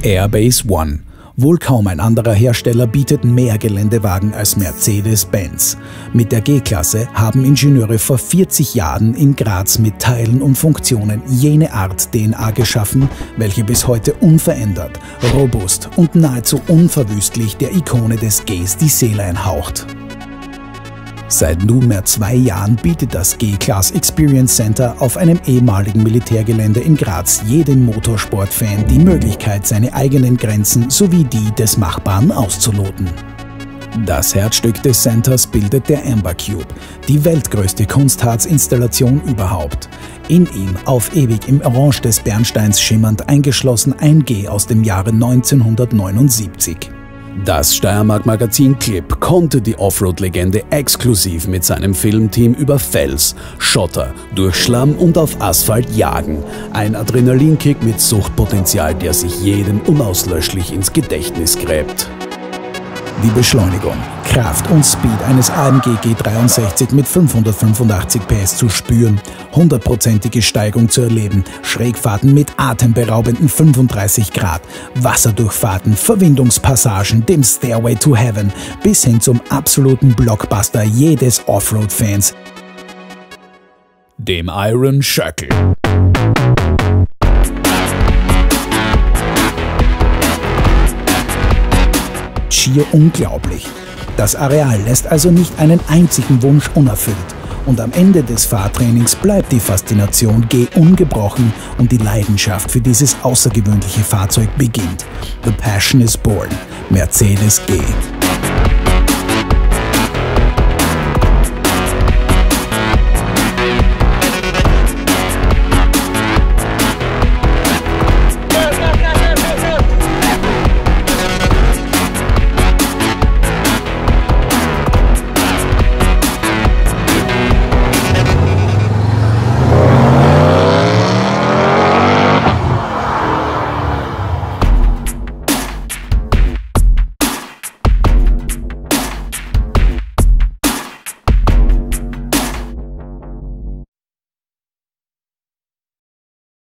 Airbase One. Wohl kaum ein anderer Hersteller bietet mehr Geländewagen als Mercedes-Benz. Mit der G-Klasse haben Ingenieure vor 40 Jahren in Graz mit Teilen und Funktionen jene Art DNA geschaffen, welche bis heute unverändert, robust und nahezu unverwüstlich der Ikone des Gs die Seele einhaucht. Seit nunmehr 2 Jahren bietet das G-Class Experience Center auf einem ehemaligen Militärgelände in Graz jedem Motorsportfan die Möglichkeit, seine eigenen Grenzen sowie die des Machbaren auszuloten. Das Herzstück des Centers bildet der Amber Cube, die weltgrößte Kunstharzinstallation überhaupt. In ihm, auf ewig im Orange des Bernsteins schimmernd, eingeschlossen ein G aus dem Jahre 1979. Das Steiermark-Magazin Clip konnte die Offroad-Legende exklusiv mit seinem Filmteam über Fels, Schotter, durch Schlamm und auf Asphalt jagen. Ein Adrenalinkick mit Suchtpotenzial, der sich jedem unauslöschlich ins Gedächtnis gräbt. Die Beschleunigung, Kraft und Speed eines AMG G63 mit 585 PS zu spüren, 100%ige Steigung zu erleben, Schrägfahrten mit atemberaubenden 35 Grad, Wasserdurchfahrten, Verwindungspassagen, dem Stairway to Heaven bis hin zum absoluten Blockbuster jedes Offroad-Fans, dem Iron Shekel. Schier unglaublich. Das Areal lässt also nicht einen einzigen Wunsch unerfüllt. Und am Ende des Fahrtrainings bleibt die Faszination G ungebrochen und die Leidenschaft für dieses außergewöhnliche Fahrzeug beginnt. The Passion is born. Mercedes G.